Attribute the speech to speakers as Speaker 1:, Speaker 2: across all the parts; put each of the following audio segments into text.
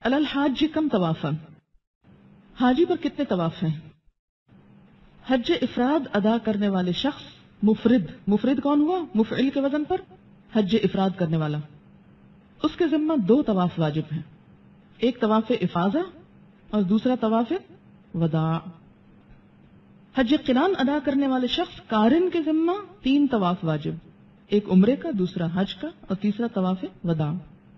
Speaker 1: علی الحاج کم طوافا، حاجی پر کتنے طواف ہیں؟ حج افراد ادا کرنے والے شخص مفرد کون ہوا؟ مفعل کے وزن پر حج افراد کرنے والا، اس کے ذمہ 2 طواف واجب ہیں، ایک طواف افاضہ اور دوسرا طواف وداع۔ حج قران ادا کرنے والے شخص قارن کے ذمہ 3 طواف واجب، ایک عمرے کا، دوسرا حج کا اور تیسرا طواف وداع،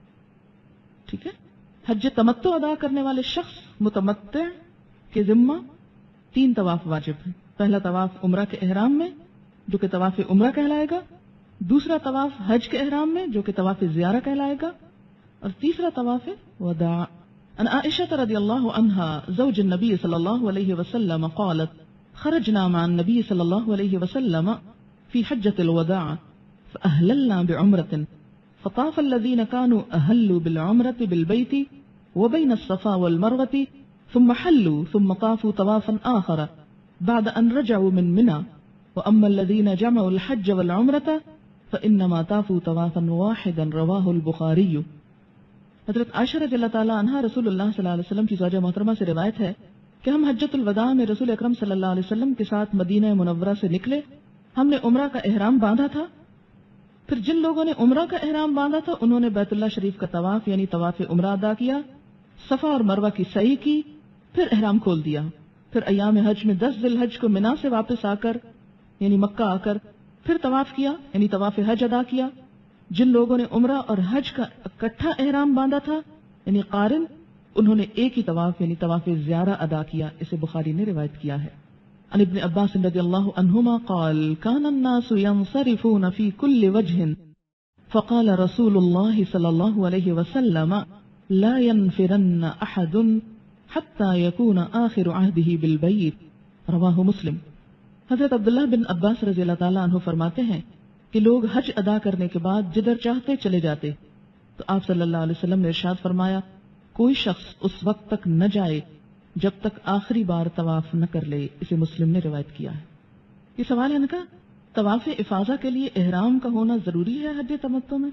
Speaker 1: ٹھیک ہے۔ حج تمتع ادا کرنے والے شخص متمتع کے ذمہ 3 طواف واجب ہیں، پہلا طواف عمرہ کے احرام میں جو کہ طواف عمرہ کہلائے گا، دوسرا طواف حج کے احرام میں جو کہ طواف زیارہ کہلائے گا، اور تیسرا طواف وداع۔ عن عائشہ رضی اللہ عنہا زوج النبی صلی اللہ علیہ وسلم قالت خرجنا مع النبي صلى الله عليه وسلم في حجة الوداع فأهللنا بعمرة فطاف الذين كانوا أهلوا بالعمرة بالبيت وبين الصفا والمروة ثم حلوا ثم طافوا طوافا آخر بعد أن رجعوا من منى وأما الذين جمعوا الحج والعمرة فإنما طافوا طوافا واحدا رواه البخاري۔ حضرت عائشہ رضی اللہ تعالیٰ عنہا رسول اللہ صلی اللہ علیہ وسلم کی زوجہ محترمہ سے روایت ہے کہ ہم حجۃ الوداع میں رسول اکرم صلی اللہ علیہ وسلم کے ساتھ مدینہ منورہ سے نکلے، ہم نے عمرہ کا احرام باندھا تھا، پھر جن لوگوں نے عمرہ کا احرام باندھا تھا انہوں نے بیت اللہ شریف کا طواف یعنی طواف عمرہ ادا کیا، صفا اور مروہ کی سعی کی، پھر احرام کھول دیا، پھر ایام حج میں 10 ذی الحج کو منا سے واپس آ کر یعنی مکہ آ کر پھر طواف کیا یعنی طواف حج ادا کیا۔ جن لوگوں نے عمرہ اور حج کا اکٹھا احرام باندھا تھا یعنی قارن، انہوں نے ایک ہی طواف یعنی طواف زیارہ ادا کیا، اسے بخاری نے روایت کیا ہے۔ عن ابن عباس رضی اللہ عنہما قال كان الناس ينصرفون في كل وجه فقال رسول الله صلى الله عليه وسلم لا ينفرن احد حتى يكون آخر عهده بالبيت رواہ مسلم۔ حضرت عبداللہ بن عباس رضی اللہ تعالیٰ عنہ فرماتے ہیں کہ لوگ حج ادا کرنے کے بعد جدھر چاہتے چلے جاتے، تو آپ صلی اللہ علیہ وسلم نے ارشاد فرمایا کوئی شخص اس وقت تک نہ جائے جب تک آخری بار طواف نہ کر لے، اسے مسلم نے روایت کیا ہے۔ یہ سوال ہے ان کا طواف افاضہ کے لیے احرام کا ہونا ضروری ہے حج تمتع میں؟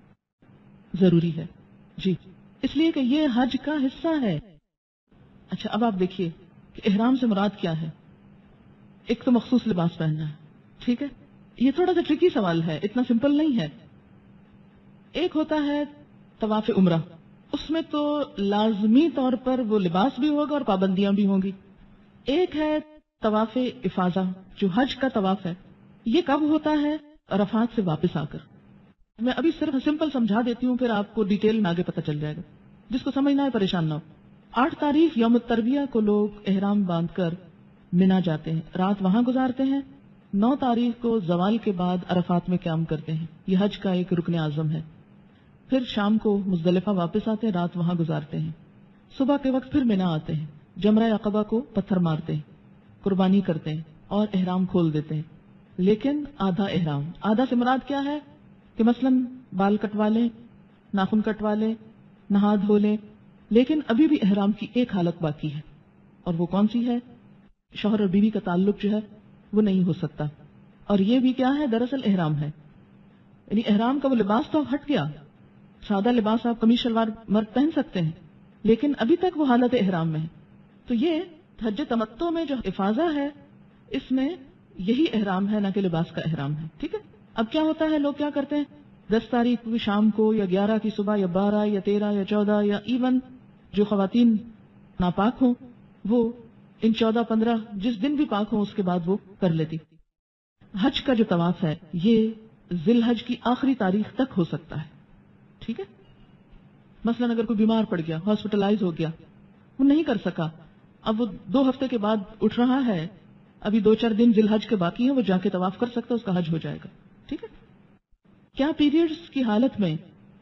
Speaker 1: ضروری ہے جی، اس لیے کہ یہ حج کا حصہ ہے۔ اچھا اب آپ دیکھیے کہ احرام سے مراد کیا ہے۔ ایک تو مخصوص لباس پہننا ہے، ٹھیک ہے، یہ تھوڑا سا ٹرکی سوال ہے، اتنا سمپل نہیں ہے۔ ایک ہوتا ہے طواف عمرہ، اس میں تو لازمی طور پر وہ لباس بھی ہوگا اور پابندیاں بھی ہوں گی۔ ایک ہے طواف افاضہ جو حج کا طواف ہے، یہ کب ہوتا ہے؟ عرفات سے واپس آ کر۔ میں ابھی صرف سمپل سمجھا دیتی ہوں، پھر آپ کو ڈیٹیل میں آگے پتہ چل جائے گا، جس کو سمجھنا ہے پریشان نہ ہو۔ 8 تاریخ یوم الترویہ کو لوگ احرام باندھ کر منا جاتے ہیں، رات وہاں گزارتے ہیں۔ 9 تاریخ کو زوال کے بعد عرفات میں قیام کرتے ہیں، یہ حج کا ایک رکن اعظم ہے۔ پھر شام کو مزدلفہ واپس آتے ہیں، رات وہاں گزارتے ہیں، صبح کے وقت پھر منا آتے ہیں، جمرہ عقبہ کو پتھر مارتے ہیں، قربانی کرتے ہیں اور احرام کھول دیتے ہیں۔ لیکن آدھا احرام، آدھا سے مراد کیا ہے کہ مثلاً بال کٹوا لیں، ناخن کٹوا لیں، نہا دھو لیں، لیکن ابھی بھی احرام کی ایک حالت باقی ہے، اور وہ کون سی ہے؟ شوہر اور بیوی کا تعلق جو ہے وہ نہیں ہو سکتا، اور یہ بھی کیا ہے؟ دراصل احرام ہے، یعنی احرام کا وہ لباس تو ہٹ گیا، سادہ لباس آپ قمیص شلوار مرد پہن سکتے ہیں، لیکن ابھی تک وہ حالت احرام میں ہے۔ تو یہ حج تمتع میں جو افاضہ ہے اس میں یہی احرام ہے، نہ کہ لباس کا احرام ہے، ٹھیک ہے۔ اب کیا ہوتا ہے، لوگ کیا کرتے ہیں 10 تاریخ کی شام کو یا 11 کی صبح یا 12 یا 13 یا 14 یا ایون جو خواتین ناپاک ہوں وہ ان 14 15 جس دن بھی پاک ہوں اس کے بعد وہ کر لیتی۔ حج کا جو طواف ہے یہ ذی الحج کی آخری تاریخ تک ہو سکتا ہے، ٹھیک ہے۔ مثلا اگر کوئی بیمار پڑ گیا، ہاسپٹلائز ہو گیا، وہ نہیں کر سکا، اب وہ 2 ہفتے کے بعد اٹھ رہا ہے، ابھی 2-4 دن ذی الحج کے باقی ہیں، وہ جا کے طواف کر سکتا ہے، اس کا حج ہو جائے گا، ٹھیک ہے۔ کیا پیریڈز کی حالت میں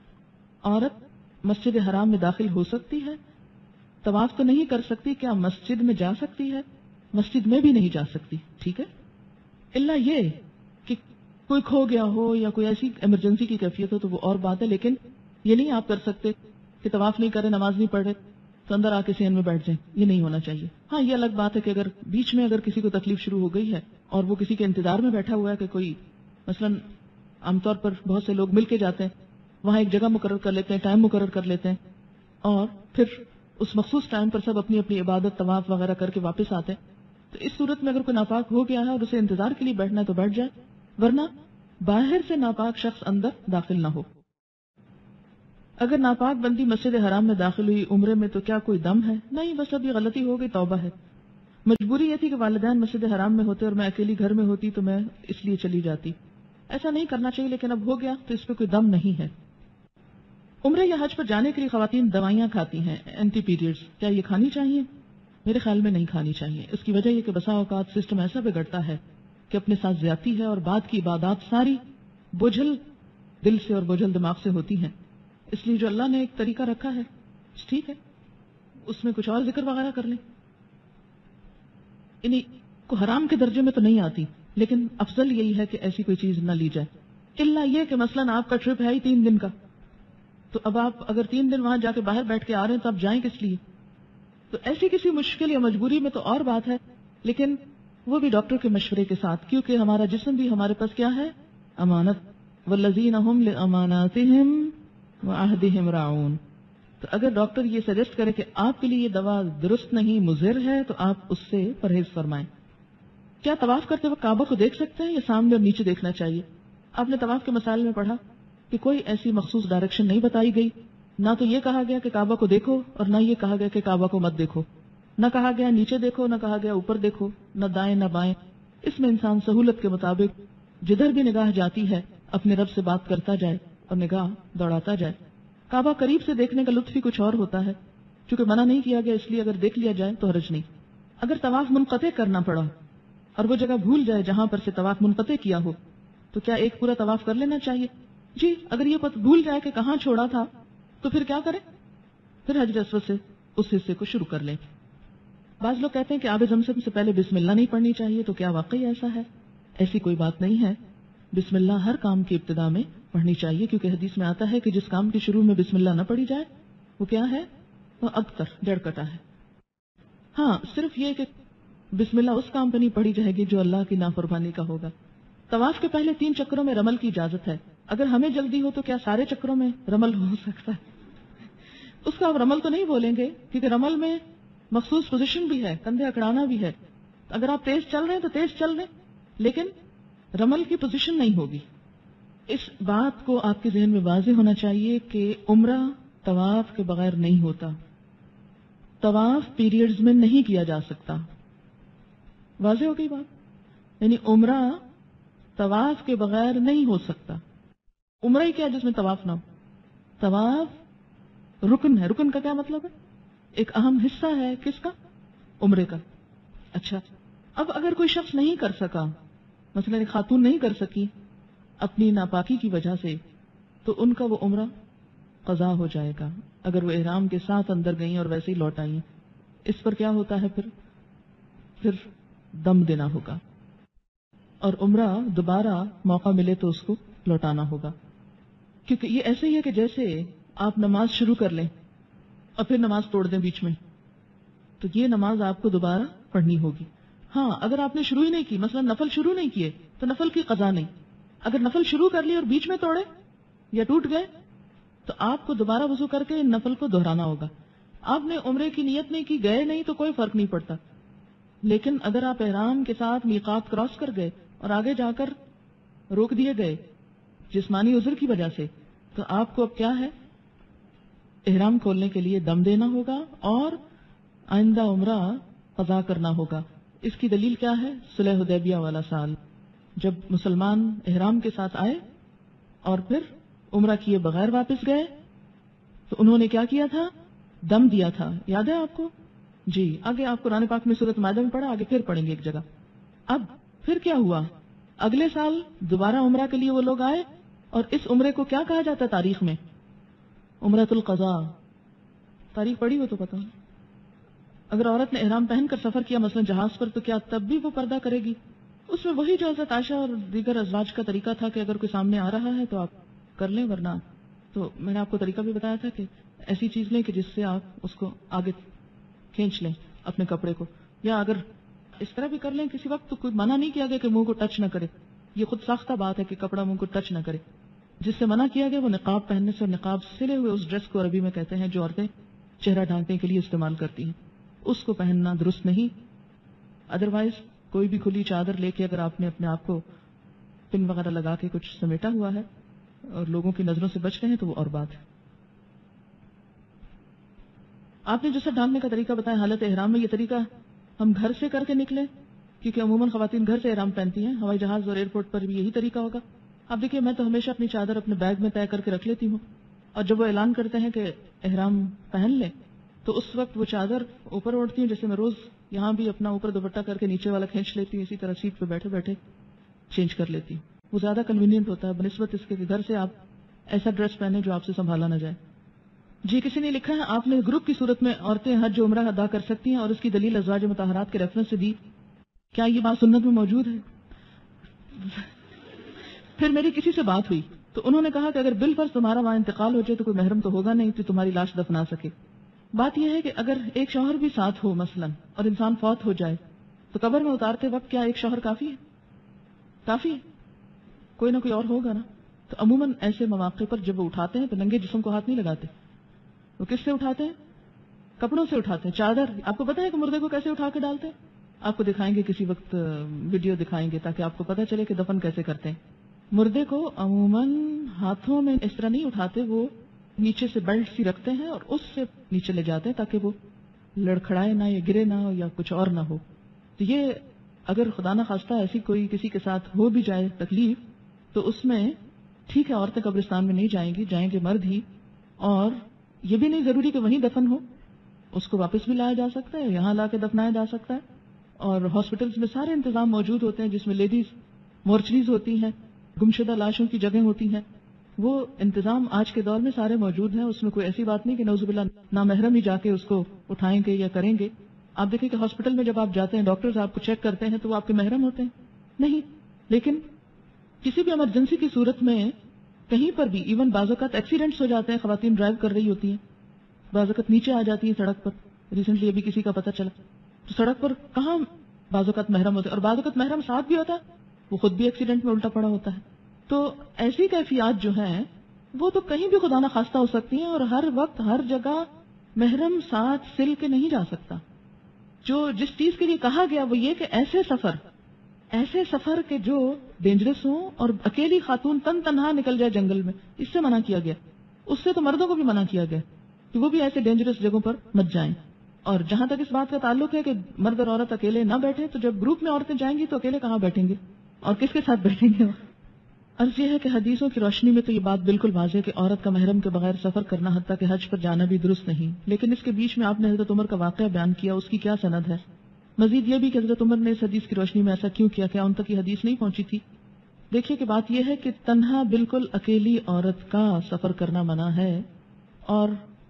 Speaker 1: عورت مسجد حرام میں داخل ہو سکتی ہے؟ طواف تو نہیں کر سکتی، کیا مسجد میں جا سکتی ہے؟ مسجد میں بھی نہیں جا سکتی، ٹھیک ہے، الا یہ کہ کوئی کھو گیا ہو یا کوئی ایسی ایمرجنسی کی کیفیت ہو تو وہ اور بات ہے، لیکن یہ نہیں آپ کر سکتے کہ طواف نہیں کرے، نماز نہیں پڑھے تو اندر آ کے صحن میں بیٹھ جائیں، یہ نہیں ہونا چاہیے۔ ہاں یہ الگ بات ہے کہ اگر بیچ میں اگر کسی کو تکلیف شروع ہو گئی ہے اور وہ کسی کے انتظار میں بیٹھا ہوا ہے کہ کوئی مثلاً عام طور پر بہت سے لوگ مل کے جاتے ہیں، وہاں ایک جگہ مقرر کر لیتے ہیں، ٹائم مقرر کر لیتے ہیں اور پھر اس مخصوص ٹائم پر سب اپنی اپنی عبادت طواف وغیرہ کر کے واپس آتے ہیں. تو اس صورت میں اگر کوئی ناپاک ہو گیا ہے اور اسے انتظار کے لیے بیٹھنا ہے تو بیٹھ جائے، ورنہ باہر سے ناپاک شخص اندر داخل نہ ہو. اگر ناپاک بندی مسجد حرام میں داخل ہوئی عمرے میں تو کیا کوئی دم ہے؟ نہیں، بس اب یہ غلطی ہو گئی، توبہ ہے. مجبوری یہ تھی کہ والدین مسجد حرام میں ہوتے اور میں اکیلی گھر میں ہوتی تو میں اس لیے چلی جاتی. ایسا نہیں کرنا چاہیے، لیکن اب ہو گیا تو اس پہ کوئی دم نہیں ہے. عمرے یا حج پر جانے کے لیے خواتین دوائیاں کھاتی ہیں اینٹی پیریڈز، کیا یہ کھانی چاہیے؟ میرے خیال میں نہیں کھانی چاہیے. اس کی وجہ یہ کہ بسا اوقات سسٹم ایسا بگڑتا ہے کہ اپنے ساتھ زیادتی ہے اور بعد کی عبادات ساری بوجھل دل سے اور بوجھل دماغ سے ہوتی ہیں. اس لیے جو اللہ نے ایک طریقہ رکھا ہے ٹھیک ہے، اس میں کچھ اور ذکر وغیرہ کر لیں. انہیں کو حرام کے درجے میں تو نہیں آتی، لیکن افضل یہی ہے کہ ایسی کوئی چیز نہ لی جائے. الا یہ کہ مثلاً آپ کا ٹرپ ہے ہی 3 دن کا، تو اب آپ اگر 3 دن وہاں جا کے باہر بیٹھ کے آ رہے ہیں تو آپ جائیں کس لیے؟ تو ایسی کسی مشکل یا مجبوری میں تو اور بات ہے، لیکن وہ بھی ڈاکٹر کے مشورے کے ساتھ، کیونکہ ہمارا جسم بھی ہمارے پاس کیا ہے؟ امانت. والذین هم لاماناتہم وعہدہم راعون. تو اگر ڈاکٹر یہ سجیسٹ کرے کہ آپ کے لیے یہ دوا درست نہیں، مضر ہے، تو آپ اس سے پرہیز فرمائیں. کیا طواف کرتے وقت کعبہ کو دیکھ سکتے ہیں یا سامنے اور نیچے دیکھنا چاہیے؟ آپ نے طواف کے مسائل میں پڑھا کہ کوئی ایسی مخصوص ڈائریکشن نہیں بتائی گئی، نہ تو یہ کہا گیا کہ کعبہ کو دیکھو اور نہ یہ کہا گیا کہ کعبہ کو مت دیکھو، نہ کہا گیا نیچے دیکھو، نہ کہا گیا اوپر دیکھو، نہ دائیں نہ بائیں. اس میں انسان سہولت کے مطابق جدھر بھی نگاہ جاتی ہے اپنے رب سے بات کرتا جائے اور نگاہ دوڑاتا جائے. کعبہ قریب سے دیکھنے کا لطف ہی کچھ اور ہوتا ہے، کیونکہ منع نہیں کیا گیا، اس لیے اگر دیکھ لیا جائے تو حرج نہیں. اگر طواف منقطع کرنا پڑا اور وہ جگہ بھول جائے جہاں پر سے طواف منقطع کیا ہو تو کیا ایک پورا طواف کر لینا چاہیے؟ جی، اگر یہ بھول جائے کہ کہاں چھوڑا تھا تو پھر کیا کریں؟ پھر حجر اسود سے اس حصے کو شروع کر لیں. بعض لوگ کہتے ہیں کہ آب زمزم سے پہلے بسم اللہ نہیں پڑھنی چاہیے، تو کیا واقعی ایسا ہے؟ ایسی کوئی بات نہیں ہے. بسم اللہ ہر کام کی ابتدا میں پڑھنی چاہیے، کیونکہ حدیث میں آتا ہے کہ جس کام کے شروع میں بسم اللہ نہ پڑھی جائے وہ کیا ہے؟ وہ ابتر، جڑ کٹا ہے. ہاں، صرف یہ کہ بسم اللہ اس کام پہ نہیں پڑھی جائے گی جو اللہ کی نافرمانی کا ہوگا. طواف کے پہلے 3 چکروں میں رمل کی اجازت ہے. اگر ہمیں جلدی ہو تو کیا سارے چکروں میں رمل ہو سکتا ہے؟ اس کا آپ رمل تو نہیں بولیں گے، کیونکہ رمل میں مخصوص پوزیشن بھی ہے، کندھے اکڑانا بھی ہے. اگر آپ تیز چل رہے ہیں تو تیز چل رہے ہیں، لیکن رمل کی پوزیشن نہیں ہوگی. اس بات کو آپ کے ذہن میں واضح ہونا چاہیے کہ عمرہ طواف کے بغیر نہیں ہوتا. طواف پیریڈز میں نہیں کیا جا سکتا. واضح ہو گئی بات؟ یعنی عمرہ طواف کے بغیر نہیں ہو سکتا. عمرہ ہی کیا جس میں طواف نہ ہو؟ طواف رکن ہے. رکن کا کیا مطلب ہے؟ ایک اہم حصہ ہے کس کا؟ عمرے کا. اچھا، اب اگر کوئی شخص نہیں کر سکا، مثلا ایک خاتون نہیں کر سکی اپنی ناپاکی کی وجہ سے، تو ان کا وہ عمرہ قضا ہو جائے گا. اگر وہ احرام کے ساتھ اندر گئیں اور ویسے ہی لوٹ آئیں، اس پر کیا ہوتا ہے؟ پھر دم دینا ہوگا اور عمرہ دوبارہ موقع ملے تو اس کو لوٹانا ہوگا. کیونکہ یہ ایسے ہی ہے کہ جیسے آپ نماز شروع کر لیں اور پھر نماز توڑ دیں بیچ میں، تو یہ نماز آپ کو دوبارہ پڑھنی ہوگی. ہاں، اگر آپ نے شروع ہی نہیں کی، مثلا نفل شروع نہیں کیے، تو نفل کی قضا نہیں. اگر نفل شروع کر لی اور بیچ میں توڑے یا ٹوٹ گئے تو آپ کو دوبارہ وضو کر کے ان نفل کو دہرانا ہوگا. آپ نے عمرے کی نیت نہیں کی، گئے نہیں، تو کوئی فرق نہیں پڑتا. لیکن اگر آپ احرام کے ساتھ میقات کراس کر گئے اور آگے جا کر روک دیے گئے جسمانی عذر کی وجہ سے، تو آپ کو اب کیا ہے؟ احرام کھولنے کے لیے دم دینا ہوگا اور آئندہ عمرہ قضا کرنا ہوگا. اس کی دلیل کیا ہے؟ صلح حدیبیہ والا سال، جب مسلمان احرام کے ساتھ آئے اور پھر عمرہ کیے بغیر واپس گئے تو انہوں نے کیا کیا تھا؟ دم دیا تھا. یاد ہے آپ کو؟ جی، آگے آپ قرآن پاک میں سورۃ مائدہ میں پڑھا، آگے پھر پڑھیں گے ایک جگہ. اب پھر کیا ہوا؟ اگلے سال دوبارہ عمرہ کے لیے وہ لوگ آئے اور اس عمرے کو کیا کہا جاتا ہے تاریخ میں؟ عمرۃ القضاء. تاریخ پڑھی ہو تو پتہ. اگر عورت نے احرام پہن کر سفر کیا مثلا جہاز پر، تو کیا تب بھی وہ پردہ کرے گی؟ اس میں وہی جو حضرت عائشہ اور دیگر ازواج کا طریقہ تھا کہ اگر کوئی سامنے آ رہا ہے تو آپ کر لیں، ورنہ تو میں نے آپ کو طریقہ بھی بتایا تھا کہ ایسی چیز لیں کہ جس سے آپ اس کو آگے کھینچ لیں اپنے کپڑے کو، یا اگر اس طرح بھی کر لیں کسی وقت تو کوئی منع نہیں کیا گیا کہ منہ کو ٹچ نہ کرے. یہ خود ساختہ بات ہے کہ کپڑا منہ کو ٹچ نہ کرے. جس سے منع کیا گیا وہ نقاب پہننے سے، اور نقاب سلے ہوئے اس ڈریس کو عربی میں کہتے ہیں جو عورتیں چہرہ ڈھانکنے کے لیے استعمال کرتی ہیں، اس کو پہننا درست نہیں. ادروائز کوئی بھی کھلی چادر لے کے اگر آپ نے اپنے آپ کو پن وغیرہ لگا کے کچھ سمیٹا ہوا ہے اور لوگوں کی نظروں سے بچ رہے ہیں تو وہ اور بات ہے. آپ نے جیسا ڈھانکنے کا طریقہ بتایا حالت احرام میں، یہ طریقہ ہم گھر سے کر کے نکلے، کیونکہ عموماً خواتین گھر سے احرام پہنتی ہیں، ہوائی جہاز اور ایئرپورٹ پر بھی یہی طریقہ ہوگا. آپ دیکھیے میں تو ہمیشہ اپنی چادر اپنے بیگ میں طے کر کے رکھ لیتی ہوں، اور جب وہ اعلان کرتے ہیں کہ احرام پہن لیں تو اس وقت وہ چادر اوپر اوڑھتی ہوں، جیسے میں روز یہاں بھی اپنا اوپر دوپٹہ کر کے نیچے والا کھینچ لیتی ہوں، اسی طرح سیٹ پہ بیٹھے بیٹھے چینج کر لیتی ہوں. وہ زیادہ کنوینئنٹ ہوتا ہے بنسبت اس کے کہ گھر سے آپ ایسا ڈریس پہنے جو آپ سے سنبھالا نہ جائے. جی کسی نے لکھا ہے آپ نے گروپ کی صورت میں عورتیں حج و عمرہ ادا کر سکتی ہیں اور اس کی دلیل ازواج مطہرات کے ریفرنس سے دی، کیا یہ بات سنت میں موجود ہے؟ پھر میری کسی سے بات ہوئی تو انہوں نے کہا کہ اگر بالفرض تمہارا وہاں انتقال ہو جائے تو کوئی محرم تو ہوگا نہیں تو تمہاری لاش دفنا سکے. بات یہ ہے کہ اگر ایک شوہر بھی ساتھ ہو مثلا اور انسان فوت ہو جائے تو قبر میں اتارتے وقت کیا ایک شوہر کافی ہے؟ کافی ہے، کوئی نہ کوئی اور ہوگا نا. تو عموماً ایسے مواقع پر جب وہ اٹھاتے ہیں تو ننگے جسم کو ہاتھ نہیں لگاتے. وہ کس سے اٹھاتے ہیں؟ کپڑوں سے اٹھاتے ہیں. چادر آپ کو پتا ہے کہ مردے کو کیسے اٹھا کے ڈالتے ہیں؟ آپ کو دکھائیں گے کسی وقت، ویڈیو دکھائیں گے تاکہ آپ کو پتا چلے کہ دفن کیسے کرتے ہیں. مردے کو عموماً ہاتھوں میں اس طرح نہیں اٹھاتے، وہ نیچے سے بیلٹ سی رکھتے ہیں اور اس سے نیچے لے جاتے ہیں تاکہ وہ لڑکھڑائے نہ یا گرے نہ ہو یا کچھ اور نہ ہو. تو یہ اگر خدا نہ خواستہ ایسی کوئی کسی کے ساتھ ہو بھی جائے تکلیف تو اس میں ٹھیک ہے عورتیں قبرستان میں نہیں جائیں گی، جائیں گے مرد ہی. اور یہ بھی نہیں ضروری کہ وہیں دفن ہو، اس کو واپس بھی لایا جا سکتا ہے، یہاں لا کے دفنایا جا سکتا ہے. اور ہاسپٹلز میں سارے انتظام موجود ہوتے ہیں جس میں لیڈیز مورچریز ہوتی ہیں، گمشدہ لاشوں کی جگہیں ہوتی ہیں. وہ انتظام آج کے دور میں سارے موجود ہیں، اس میں کوئی ایسی بات نہیں کہ نعوذ باللہ نامحرم ہی جا کے اس کو اٹھائیں گے یا کریں گے. آپ دیکھیں کہ ہاسپٹل میں جب آپ جاتے ہیں ڈاکٹرز آپ کو چیک کرتے ہیں تو وہ آپ کے محرم ہوتے ہیں؟ نہیں. لیکن کسی بھی ایمرجنسی کی صورت میں کہیں پر بھی ایون بعض اوقات ایکسیڈنٹس ہو جاتے ہیں، خواتین ڈرائیو کر رہی ہوتی ہیں، بعض اوقات نیچے آ جاتی ہیں سڑک پر. ریسنٹلی ابھی کسی کا پتہ چلا تو سڑک پر کہاں بعض اوقات محرم ہوتے ہیں، اور بعض اوقات محرم ساتھ بھی ہوتا ہے، وہ خود بھی ایکسیڈنٹ میں الٹا پڑا ہوتا ہے. تو ایسی کیفیات جو ہیں وہ تو کہیں بھی خدا نہ خواستہ ہو سکتی ہیں، اور ہر وقت ہر جگہ محرم ساتھ سل کے نہیں جا سکتا. جو جس چیز کے لیے کہا گیا وہ یہ کہ ایسے سفر کے جو ڈینجرس ہوں اور اکیلی خاتون تنہا نکل جائے جنگل میں، اس سے منع کیا گیا. اس سے تو مردوں کو بھی منع کیا گیا کہ وہ بھی ایسے ڈینجرس جگہوں پر مت جائیں. اور جہاں تک اس بات کا تعلق ہے کہ مرد اور عورت اکیلے نہ بیٹھے، تو جب گروپ میں عورتیں جائیں گی تو اکیلے کہاں بیٹھیں گے اور کس کے ساتھ بیٹھیں گے؟ عرض یہ ہے کہ حدیثوں کی روشنی میں تو یہ بات بالکل واضح ہے کہ عورت کا محرم کے بغیر سفر کرنا حتیٰ کہ حج پر جانا بھی درست نہیں. لیکن اس کے بیچ میں آپ نے حضرت عمر کا واقعہ بیان کیا، اس کی کیا سند ہے؟ مزید یہ بھی کہ حضرت عمر نے اس حدیث کی روشنی میں ایسا کیوں کیا؟ کیا ان تک یہ حدیث نہیں پہنچی تھی؟ دیکھیے کہ بات یہ ہے کہ تنہا بالکل اکیلی عورت کا سفر کرنا منع ہے. اور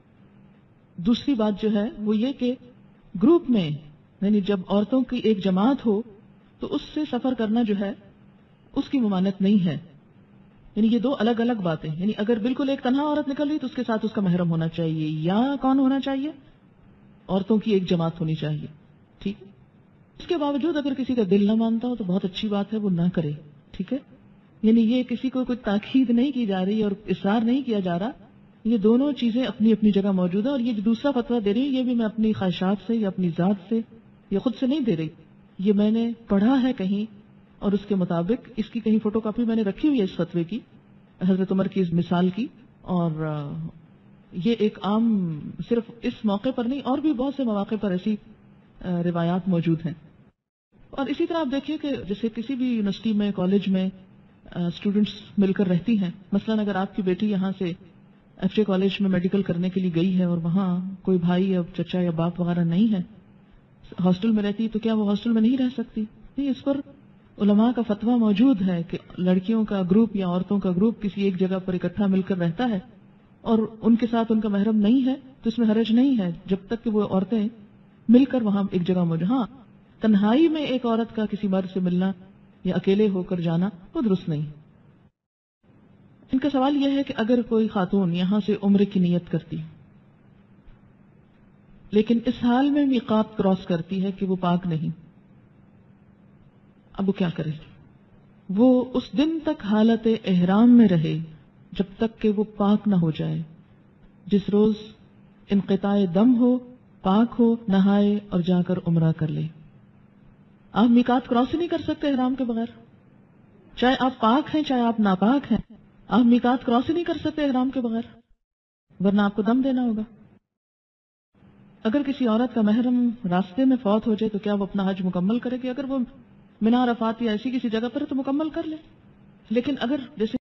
Speaker 1: دوسری بات جو ہے وہ یہ کہ گروپ میں یعنی جب عورتوں کی ایک جماعت ہو تو اس سے سفر کرنا جو ہے اس کی ممانعت نہیں ہے. یعنی یہ دو الگ الگ باتیں. یعنی اگر بالکل ایک تنہا عورت نکل رہی تو اس کے ساتھ اس کا محرم ہونا چاہیے، یا کون ہونا چاہیے؟ عورتوں کی ایک جماعت ہونی چاہیے. ٹھیک. اس کے باوجود اگر کسی کا دل نہ مانتا ہو تو بہت اچھی بات ہے وہ نہ کرے. ٹھیک ہے. یعنی یہ کسی کو کوئی تاکید نہیں کی جا رہی اور اصرار نہیں کیا جا رہا. یہ دونوں چیزیں اپنی اپنی جگہ موجود ہیں. اور یہ جو دوسرا فتویٰ دے رہی ہے یہ بھی میں اپنی خواہشات سے یا اپنی ذات سے یا خود سے نہیں دے رہی، یہ میں نے پڑھا ہے کہیں اور اس کے مطابق اس کی کہیں فوٹو کاپی میں نے رکھی ہوئی ہے اس فتوے کی، حضرت عمر کی اس مثال کی. اور یہ ایک عام صرف اس موقع پر نہیں اور بھی بہت سے مواقع پر ایسی روایات موجود ہیں. اور اسی طرح آپ دیکھیے کہ جیسے کسی بھی یونیورسٹی میں کالج میں اسٹوڈنٹس مل کر رہتی ہیں. مثلا اگر آپ کی بیٹی یہاں سے ایف جے کالج میں میڈیکل کرنے کے لیے گئی ہے اور وہاں کوئی بھائی یا چچا یا باپ وغیرہ نہیں ہے، ہاسٹل میں رہتی، تو کیا وہ ہاسٹل میں نہیں رہ سکتی؟ نہیں. اس پر علماء کا فتویٰ موجود ہے کہ لڑکیوں کا گروپ یا عورتوں کا گروپ کسی ایک جگہ پر اکٹھا مل کر رہتا ہے اور ان کے ساتھ ان کا محرم نہیں ہے تو اس میں حرج نہیں ہے جب تک کہ وہ عورتیں مل کر وہاں ایک جگہ موجود. ہاں، تنہائی میں ایک عورت کا کسی مرد سے ملنا یا اکیلے ہو کر جانا وہ درست نہیں. ان کا سوال یہ ہے کہ اگر کوئی خاتون یہاں سے عمرے کی نیت کرتی لیکن اس حال میں میقات کراس کرتی ہے کہ وہ پاک نہیں، اب وہ کیا کرے؟ وہ اس دن تک حالت احرام میں رہے جب تک کہ وہ پاک نہ ہو جائے. جس روز انقطاع دم ہو، پاک ہو، نہائے اور جا کر عمرہ کر لے۔ آپ میقات کراس ہی نہیں کر سکتے احرام کے بغیر، چاہے آپ پاک ہیں چاہے آپ ناپاک ہیں، آپ میقات کراس ہی نہیں کر سکتے احرام کے بغیر، ورنہ آپ کو دم دینا ہوگا۔ اگر کسی عورت کا محرم راستے میں فوت ہو جائے تو کیا وہ اپنا حج مکمل کرے گی؟ اگر وہ مینا عرفات یا ایسی کسی جگہ پر ہے تو مکمل کر لے، لیکن اگر جیسے